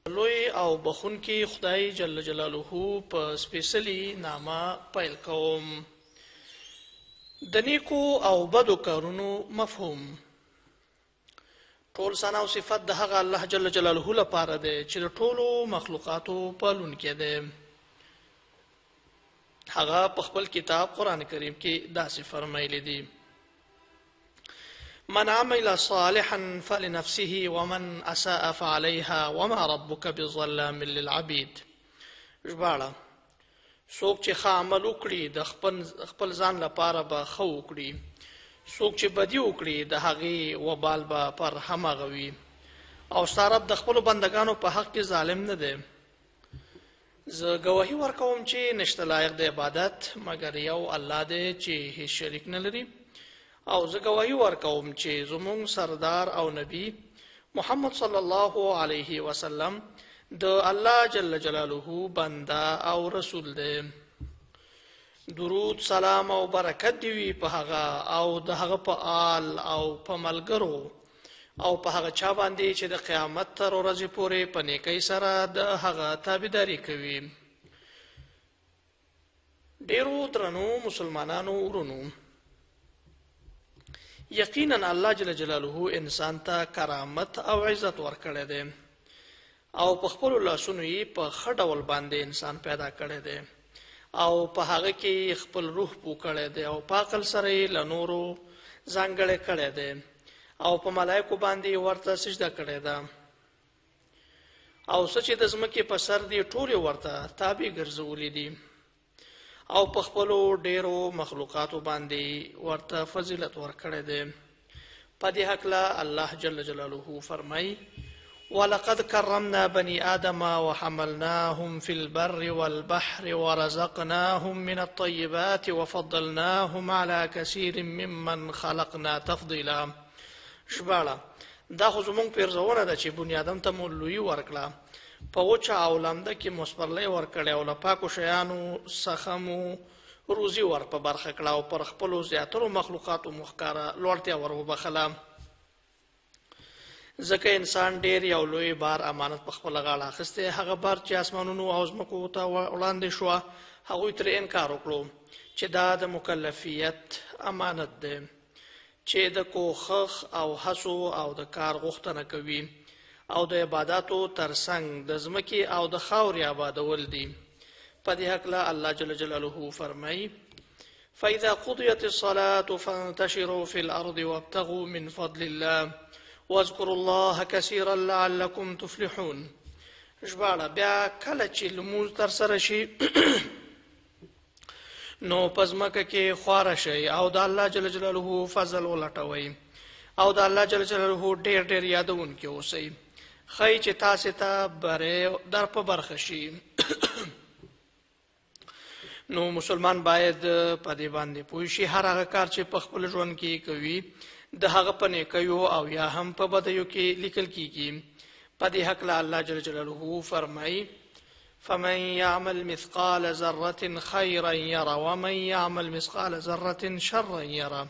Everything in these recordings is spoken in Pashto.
لوی او بخونکی خدای جل جلاله په سپیشلی نامه پیل کوم. د نیکو او بدو کارونو مفهوم. ټول ثنا او صفت د هغه الله جل جلاله لپاره دی چې د ټولو مخلوقاتو پالونکی دی. هغه په خپل کتاب قرآن کریم کې داسې فرمایلی دی: من عمل صالحا فلنفسه ومن اساء فعليها وما ربك بظلام للعبيد. ژباړه: څوک چې ښه عمل وکړي د خپل ځان لپاره به ښه وکړي، څوک چې بدي وکړي د هغې وبال به پر هماغه وي، او ستا رب د خپلو بندګانو په حق کې ظالم نه دی. زه ګواهي ورکوم چې نشته لایق د عبادت مګر یو الله دی چې هیڅ شریک نه لري، او زه ګواهي ورکوم چې زموږ سردار او نبی محمد صلی الله علیه وسلم د الله جل جلاله بنده او رسول دی. درود سلام او برکت دی وي په هغه او د هغه په آل او په ملګرو او په هغه چا باندې چې د قیامت تر ورځې پورې په نیکۍ سره د هغه تابعداري کوي. ډیرو درنو مسلمانانو ورونو، یقینا الله جل جلاله انسان ته کرامت او عزت ورکړی دی، او په خپلو لاسونو یې په ښه ډول باندې انسان پیدا کړی دی، او په هغه کې خپل روح پو کړی دی، او په عقل سره یې له نورو ځانګړی کړی دی، او په ملایکو باندې ورته سجده کړې ده، او څه چې د ځمکې په سر دي ټول ورته تابع ګرځولي دي، او په خپلو ډیرو مخلوقاتو باندې ورته فضیلت ورکړی دی. په دې هکله الله جل جلاله فرمایي: ولقد کرمنا بني آدم وحملناهم في البر والبحر ورزقناهم من الطيبات وفضلناهم على كثير ممن خلقنا تفضيلا. ژباړه: دا خو زموږ پیرزونه ده چې بني آدم ته مو لویي ورکړه، په وچه او لمده کې مو سپرلی ورکړی، او له پاکو شیانو څخه مو روزي ور په برخه کړه، او پر خپلو زیاترو مخلوقاتو مو ښکاره لوړتیا ور وبخله. ځکه انسان ډیر یو لوی بار امانت په خپله غاړه اخیستی. هغه بار چې اسمانونو او ځمکو ته وړاندې شوه، هغوی ترې انکار وکړو چې دا د مکلفیت امانت دی، چې د کوښښ او هڅو او د کار غوښتنه کوي، او د عباداتو ترڅنګ د ځمکې او د خاورې آبادول دي. په دې هکله الله جل جلاله فرمایي: فإذا قضيت الصلاة فانتشروا في الأرض وابتغوا من فضل الله واذكروا الله كثيرا لعلكم تفلحون. ژباړه: بیا کله چې لمونځ ترسره شي نو په ځمکه کې خواره شئ، او د الله جل جلاله فضل ولټوئ، او د الله جل جلاله ډیر ډیر یادونکي اوسئ، ښایي چې تاسې ته بری در په برخه شي. نو مسلمان باید په دې باندې پوه شي هر هغه کار چې په خپل ژوند کې کوي د هغه په نیکیو او یا هم په بدیو کې لیکل کیږي. په دې هکله الله جل جلاله فرمایي: فمن يعمل مثقال ذرة خيرا يرى ومن يعمل مثقال ذرة شرا يرى.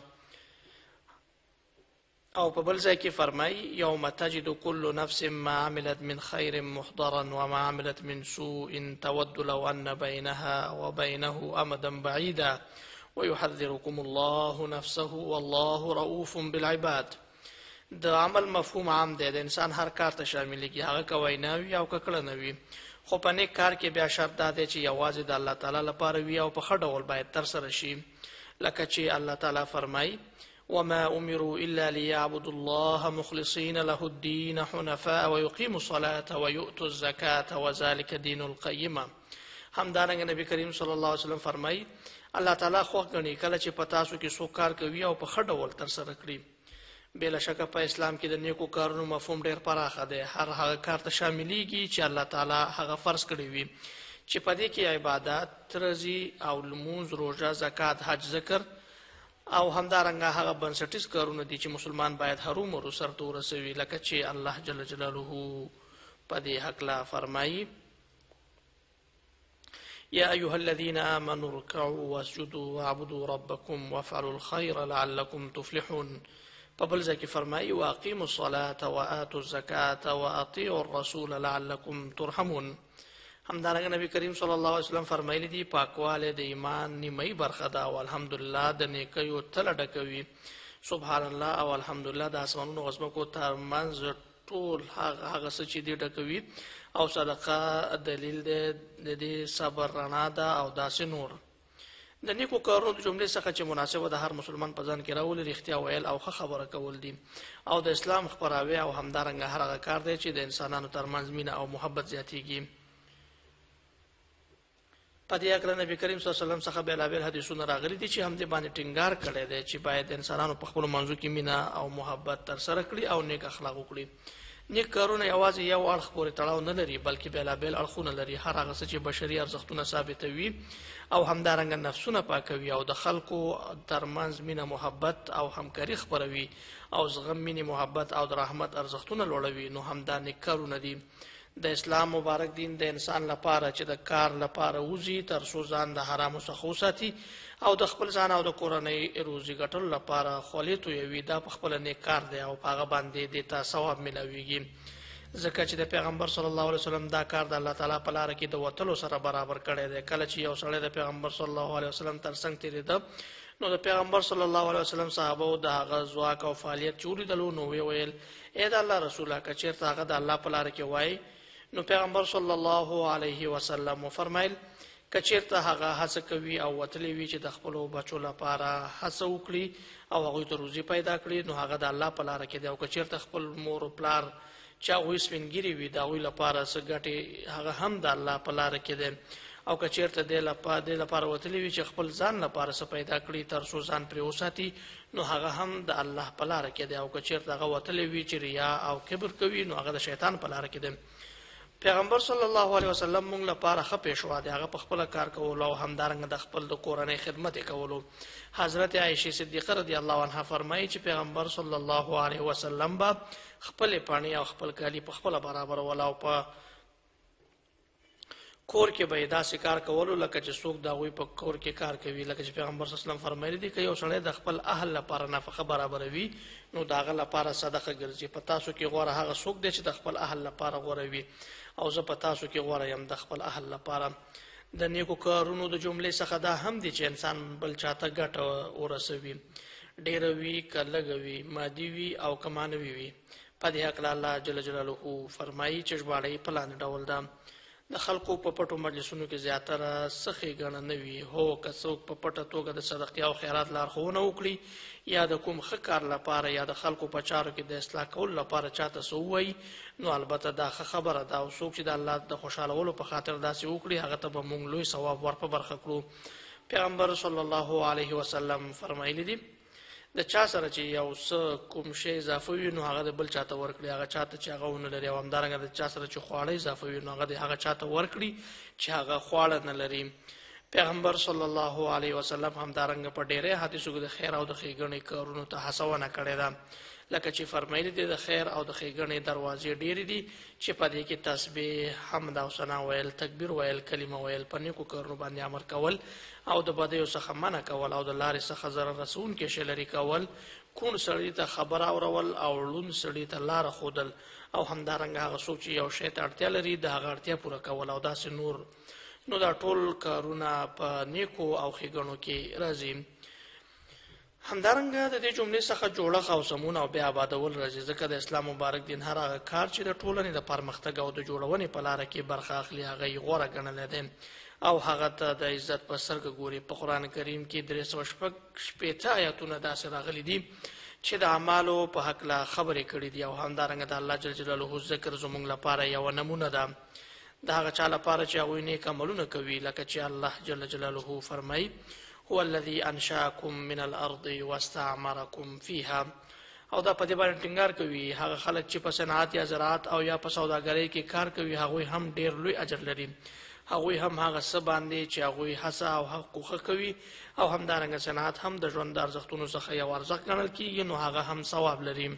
او په بل ځای کې فرمایي: یوم تجد كل نفس ما عملت من خير محضرا وما عملت من سوء تود لو أن بينها وبينه أمدا بعيدا ويحذركم الله نفسه والله رؤوف بالعباد. د عمل مفهوم عام دی، د انسان هر کار ته شاملېږي، هغه که وینا وي او که کړنه وي، خو په نیک کار کې بیا شرط دا دی چې یوازې د الله تعالی لپاره وي او په ښه ډول باید ترسره شي. لکه چې الله تعالی فرمایي: وما أمروا إلا ليعبدوا الله مخلصين له الدين حنفاء ويقيموا الصلاة ويؤتوا الزكاة وذلك دين القيمة. همدارنګه نبی کریم صلی الله علیه وسلم فرمایي: الله تعالی خوښ ګڼي کله چې په تاسو کې څوک کار کوي او په ښه ډول ترسره کړي. بلا شکه په اسلام کې د نیکو کارونو مفهوم ډیر پراخه دی. هر هغه کار ته شاملېږي چې الله تعالی هغه فرض کړی وي، چې په دې کې عبادات راځي، او لمونځ، روژه، زکات، حج، ذکر، او همدارنګه هغه بنسټیز کارونه دي چې مسلمان باید هرومرو سرته ورسوي. لکه چې الله جل جلاله په دې هکله فرمایي: يا أيها الذين آمنوا اركعوا واسجدوا واعبدوا ربكم وافعلوا الخير لعلكم تفلحون. په بل ځای کې فرمایي واقیموا الصلاة وآتوا الزکاة واطیعوا الرسول لعلکم ترحمون. همدارنګه نبی کریم صلی الله علیه وسلم فرمایلی دي پاکواله د ایمان نیمه برخه ده او الحمدلله د نیکیو تل ډکوي. سبحان الله او الحمدلله د اسمانونو غزمکو ترمنځ ټول هغه څه چې دی ډکوي. او صدقه دلیل د دې صبر رڼا ده او داسې نور. د نیکو کارونو د جملې څخه چې مناسبه د هر مسلمان په ځان کې راولي رښتیا ویل او ښه خبره کول دي او د اسلام خپراوی او همدارنګه هر هغه کار دی چې د انسانانو ترمنځ مینه او محبت زیاتیږي. په دې اړه نبی کریم صلی الله علیه وسلم څخه بیلابیل حدیثونه راغلي دي چې هم دې باندې ټینګار کړی دی چې باید انسانانو په خپل منځو کې مینه او محبت ترسره کړي او نیک اخلاق وکړي. نیک کارونه یوازې یو اړخ پورې تړاو نه لري بلکې بیلابیل اړخونه لري. هر هغه څه چې بشري ارزښتونه ثابتوي او همدارنګه نفسونه پاکوي او د خلکو ترمنځ مینه محبت او همکاري خپروي او زغم مینه محبت او د رحمت ارزښتونه لوړوي نو همدا نیک کارونه دي. د اسلام مبارک دین د انسان لپاره چې د کار لپاره وزي تر څو ځان د حرامو څخه وساتي او د خپل ځان او د کورنۍ روزي ګټلو لپاره خولې تویوي. دا په خپل نیک کار دی او په هغه باندې د ثواب ملويږي ځکه چې د پیغمبر صلی الله علیه وسلم دا کار د الله تعالی په لار کې د وتلو سره برابر کړی دی. کله چې یو سړی د پیغمبر صلی الله علیه وسلم ترڅنګ تېرېده نو د پیغمبر صلی الله علیه وسلم صحابه د هغه ځواک او فعالیت چې ولیدلو نو ویل ای د الله رسوله که چېرته هغه د الله په لار کې وای. نو پیغمبر صلی الله علیه وسلم فرمایل که چېرته هغه هڅه کوي او وتلی وي چې د خپلو بچو لپاره هڅه وکړي او هغوی ته روزي پیدا کړي نو هغه د الله په لاره کې دی. او که چېرته خپل مور و پلار چې هغوی سپینګیري وي د هغوی لپاره څه ګټې هغه هم د الله په لاره کې دی. او که چېرته دې لپاره وتلی وي چې خپل ځان لپاره څه پیدا کړي تر څو ځان پرې وساتي نو هغه هم د الله په لاره کې دی. او که چېرته هغه وتلی وي چې ریا او کبر کوي نو هغه د شیطان په لاره کې دی. پیغمبر صلی الله علیه وسلم موږ لپاره ښه پیشوا دی. هغه په خپل کار کولو او همدارنګه د خپل د کورنۍ خدمت کولو. حضرت عایشه صدیقه رضی الله عنها فرمایي چې پیغمبر صلی الله علیه وسلم با خپل پانی او خپل کالی په خپل برابر ولا او په کور کې به داسې کار کولو لکه چې څوک دا وی په کور کې کار کوي. لکه چې پیغمبر صلی الله علیه وسلم فرمایلی دي که یو سړی د خپل اهل لپاره نفقه برابروي نو د هغه لپاره صدقه ګرځي. په تاسو کې غوره هغه څوک دی چې د خپل اهل لپاره غوره وي او زه په تاسو کې غوره یم د خپل اهل لپاره. د نیکو کارونو د جملې څخه دا هم دي چې انسان بل چاته ګټه ورسوي ډېره وي که لږه وي مادي وي او که معنوي وي. په دې هکله الله جل جلاله فرمایي چې ژباړه یې په لاندې ډول ده د خلکو په پټو مجلسونو کې زیاتره څه ښېګڼه نه وي. هو که څوک په پټه توګه د صدقې او خیرات لارښوونه وکړي یا د کوم ښه کار لپاره یا د خلکو په چارو کې د اصلاح کولو لپاره چاته څه ووایي نو البته دا ښه خبره ده. او څوک چې د الله د خوشحالولو په خاطر داسې وکړي هغه ته به موږ لوی ثواب ور په برخه کړو. پیغمبر صلی الله علیه وسلم فرمایلی دي د چا سره چې یو څه کوم شی اضافه وي نو هغه د بل چاته ورکړي هغه چاته چې هغه ونه لري. او همدارنګه د چا سره چې خواړه اضافه وي نو هغه د هغه چاته ورکړي چې هغه خواړه نه لري. پیغمبر صلی الله علیه وسلم همدارنګه په ډېرې حدیثو کې د خیر او د ښېګڼې کارونو ته هڅونه کړې ده. لکه چې فرمایلی دي د خیر او د ښېګڼې دروازې ډېرې دي چې په دې کې تسبیح حمد او ثنا ویل تکبیر ویل کلمه ویل په نیکو کارونو باندې امر کول او د بدیو څخه منع کول او د لارې څخه ضرر رسونکي شی لرې کول کوڼ سړي ته خبره اورول او ړوند سړي ته لاره ښودل او همدارنګه هغه څوک چې یو شی ته اړتیا لري د هغه اړتیا پوره کول او داسې نور. نو دا ټول کارونه په نیکو او ښېګڼو کې راځي. همدارنګه د دې جملې څخه جوړښت او سمون او بیا آبادول راځي ځکه د اسلام مبارک دین هر هغه کار چې د ټولنې د پرمختګ او د جوړونې په لاره کې برخه اخلي هغه یې غوره ګڼلی دی او هغه ته د عزت په سترګه ګوري. په قرآن کریم کې 360 آیاتونه داسې راغلي دي چې د اعمالو په هکله خبرې کړي دي او همدارنګه د الله جل جلاله ذکر زموږ لپاره یوه نمونه ده د هغه چا لپاره چې هغوی نیک عملونه کوي. لکه چې الله جل جلاله فرمایي هو الذي انشاكم من الارض واستعمركم فيها. او دا په دې باندې ټینګار کوي هغه خلک چې په صنعت یا زراعت او یا په سوداګرۍ کې کار کوي هغوی هم ډېر لوی اجر لري. هغوی هم هغه څه باندې چې هغوی هڅه او حقوقه کوي او همدارنګه صنعت هم د ژوند د ارزښتونو څخه یو ارزښت ګڼل کېږي نو هغه هم ثواب لري.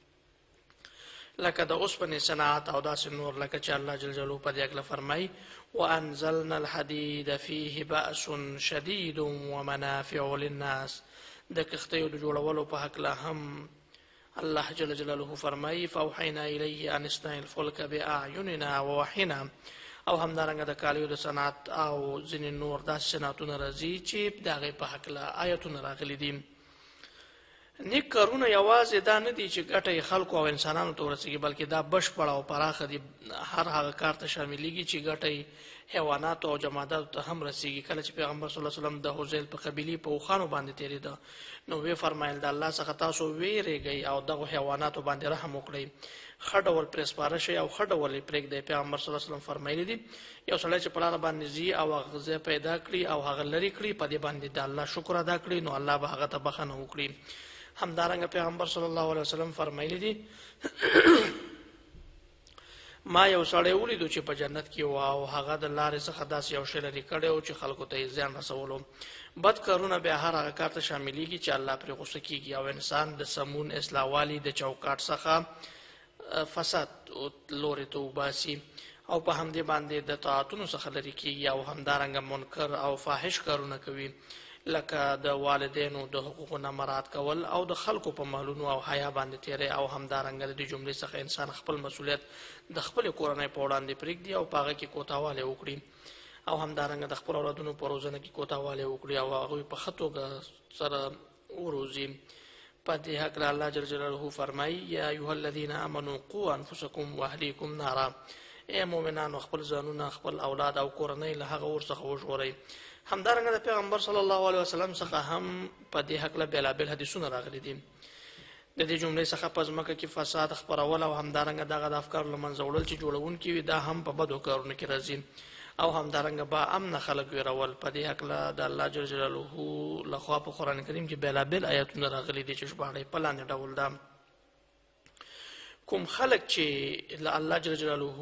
لکه د اوسپنې صنعت او داسې نور. لکه چې الله جل جلاله په دې هکله فرمایي وانزلنا الحديد فيه بأس شديد ومنافع للناس. د کښتیو د جوړولو په هکله هم الله جل جلاله فرمایي فاوحینا الیه ان اصنع الفلک باعیننا ووحینا، او همدارنګه د کالیو د صنعت او ځینې نور داسې صنعتونه راځي چې د هغې په هکله آیتونه راغلي دي. نیک کارونه یوازې دا نه دي چې ګټه یې خلکو او انسانانو ته ورسېږي، بلکې دا بشپړه او پراخه دي، هر هغه کار ته شاملېږي چې ګټه یې حیواناتو او جماداتو ته هم رسېږي. کله چې پیغمبر صلی الله علیه وسلم د حذیل په قبیلې په اوښانو باندې تېرېده نو ویې فرمایل د الله څخه تاسو ویرېږئ او دغو حیواناتو باندې رحم وکړئ، ښه ډول پرې سپاره شئ او ښه ډول یې پرېږدئ. پیغمبر صلی الله علیه وسلم فرمایلي دي یو سړی چې په لاره باندې ځي او هغه ځای پیدا کړي او هغه لرې کړي، په دې باندې د الله شکر ادا کړي، نو الله به هغه ته بخښنه وکړي. همدارنګه پیغمبر صلی الله علیه وسلم فرمایلی دي ما یو سړی ولیدو چې په جنت کې و او هغه د لارې څخه داسې یو شی لرې کړی و چې خلکو ته یې زیان رسولو. بد کارونه بیا هر هغه کار ته شاملېږي چې الله پرې غصه کېږي او انسان د سمون اصلاح والي د چوکاټ څخه فساد لوري ته وباسي او په همدې باندې د طاعتونو څخه لرې کېږي او همدارنګه منکر او فاحش کارونه کوي، لکه د والدینو د حقوقو نه مراعات کول او د خلکو په مالونو او حیا باندې تیری، او همدارنګه د دې جملې څخه انسان خپل مسؤلیت د خپلې کورنۍ په وړاندې پرېږدي او په هغه کې کوتاوالی وکړي، او همدارنګه د خپلو اولادونو په روزنه کې کوتاوالی وکړي او هغوی په ښه توګه سره وروزي. په دې هکله الله جل جلاله فرمایي یا ایها الذین آمنوا قوا انفسکم واهلیکم نارا، ای مؤمنانو خپل ځانونه، خپل اولاد او کورنۍ له هغه اور څخه وژغورئ. همدارنګه د پیغمبر صلی الله علیه وسلم څخه هم په دې هکله بېلابېل حدیثونه راغلي دي. د دې جملې څخه په ځمکه کې فساد خپرول او همدارنګه دغه د افکارو له منځه وړل چې جوړونکي وي دا هم په بدو کارونو کې راځي، او همدارنګه با امن خلک ویرول. په دې هکله د الله جل جلاله لخوا په قرآن کریم کې بېلابېل آیتونه راغلي دي چې ژباړه یې په لاندې ډول ده. کوم خلک چې له الله جل جلاله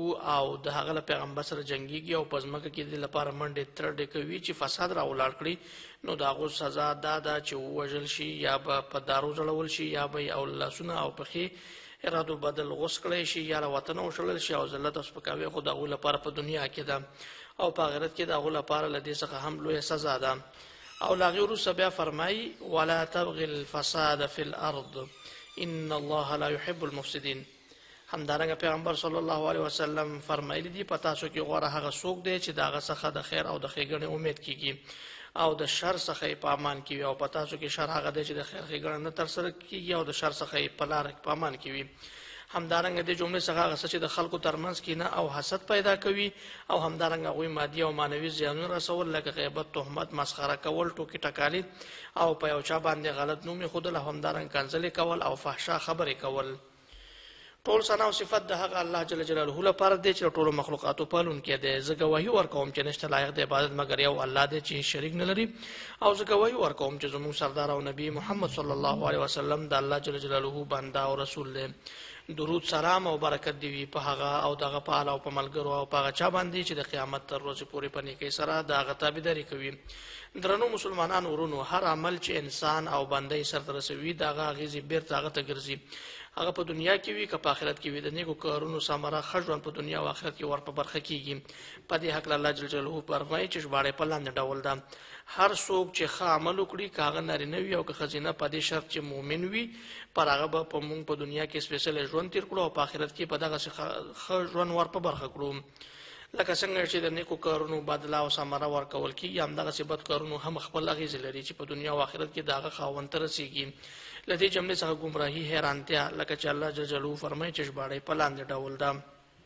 او د هغه له پیغمبر سره جنګیږي او په ځمکه کې د دې لپاره منډې ترډې کوي چې فساد راولاړ کړي، نو د هغو سزا دا ده چې ووژل شي یا به په دارو ځړول شي یا به یې او لاسونه او پښې ارادو بدل غوڅ کړی شي یا له وطنه وشړل شي، او ذلت او سپکاوی خو د هغو لپاره په دنیا کې ده او په آخرت کې د هغو لپاره له دې څخه هم لویه سزا ده. او له هغې وروسته بیا فرمایي ولا تبغي الفساد فی الارض ان الله لا يحب المفسدين. همدارنګه پیغمبر صلی الله علیه وسلم فرمایلی دي په تاسو کې غوره هغه څوک دی چې د هغه څخه د خیر او د ښېګڼې امید کیږي او د شر څخه یې په امان کې وي، او په تاسو کې شر هغه دی چې د خیر ښېګڼه نه ترسره کیږي او د شر څخه یې په لاره کې په امان کې وي. همدارنګه د جملې څخه هغه څه چې د خلکو ترمنځ کینه او حسد پیدا کوي او همدارنګه هغوی مادي او معنوي زیانونه رسول، لکه غیبت، تهمت، مسخره کول، ټوکې ټکالي او په یو چا باندې غلط نوم ایښودل، همدارنګه کنځلې کول او فحشا خبرې کول. ټول ثنا او صفت د هغه الله جل جلاله لپاره دی چې ټولو مخلوقاتو پالونکی دی. زه ګواهي ورکوم چې نشته لایق د عبادت مګر یو الله دی چې شریک نه لري، او زه ګواهي ورکوم چې زموږ سردار او نبی محمد صلی الله علیه وسلم د الله جل جلاله بنده او رسول دی. درود سلام او برکت دی وي په هغه او دغه په آل او په ملګرو او په هغه چا باندې چې د قیامت تر ورځې پورې په نیکۍ سره د هغه تابعداري کوي. درنو مسلمانانو ورونو، هر عمل چې انسان او بنده یې سرته رسوي د هغه اغېزې بېرته هغه ته ګرځي، هغه په دنیا کې وي که په آخرت کې وي. د نیکو کارونو ثمره ښه ژوند په دنیا او آخرت کې ور په برخه کېږي. په دې هکله الله جل جلاله فرمایي چې ژباړه یې په لاندې ډول ده هر څوک چې ښه عمل وکړي که هغه نارینه وي او که ښځینه، په دې شرط چې مؤمن وي، پر هغه به په موږ په دنیا کې سپېڅلی ژوند تېر کړو او په آخرت کې په دغسې ښه ژوند ور په برخه کړو. لکه څنګه چې د نیکو کارونو بدله او ثمره ورکول کېږي، همدغسې بد کارونو هم خپل اغېزې لري چې په دنیا او آخرت کې د هغه خاوند ته رسېږي. له دې جملې څخه ګمراهي، حیرانتیا، لکه چې الله جل جلاله فرمایي چې ژباړه یې په لاندې ډول ده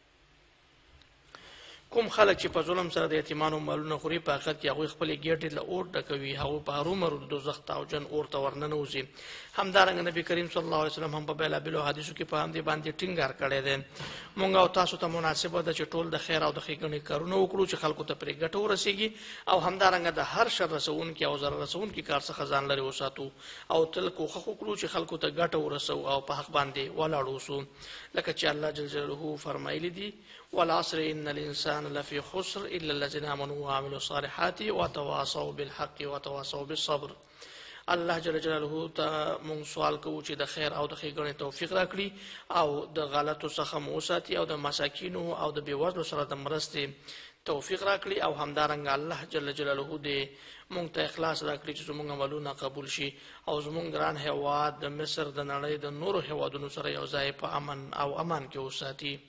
کوم خلک چې په ظلم سره د یتیمانو مالونه خوري، په حقیقت کې هغوی خپلې ګېډې له اور ډکوي، هغوی په هرومرو د دوزخ تاوجن اور ته ورننوځي. همدارنګه نبي کریم صلی الله علیه وسلم هم په بېلابېلو حدیثو کې په همدې باندې ټینګار کړی دی. موږ او تاسو ته مناسبه ده چې ټول د خیر او د ښېګڼې کارونه وکړو چې خلکو ته پرې ګټه ورسېږي، او همدارنګه د هر شر رسوونکي او ضرر رسوونکي کار څخه ځان لرې وساتو، او تل کوښښ وکړو چې خلکو ته ګټه ورسوو او په حق باندې ولاړ اوسو. لکه چې الله جل جلاله فرمایلی دي والعصر ان الانسان لفی خسر الا الذين امنوا وعملوا الصالحات وتواصوا بالحق وتواصوا بالصبر. الله جل جلاله ته مونږ سوال کوو چې د خیر او د ښېګڼې توفیق راکړي او د غلطو څخه مو وساتي او د مساکینو او د بېوزلو سره د مرستې توفیق راکړي او همدارنګه الله جل جلاله دې مونږ ته اخلاص راکړي چې زموږ عملونه قبول شي او زموږ ګران هیواد د مصر د نړۍ د نورو هیوادونو سره یو ځای په امن او امان کې وساتي.